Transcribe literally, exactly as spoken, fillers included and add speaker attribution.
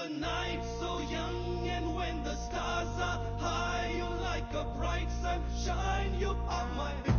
Speaker 1: the night so young, and when the stars are high, you're like a bright sunshine. You are my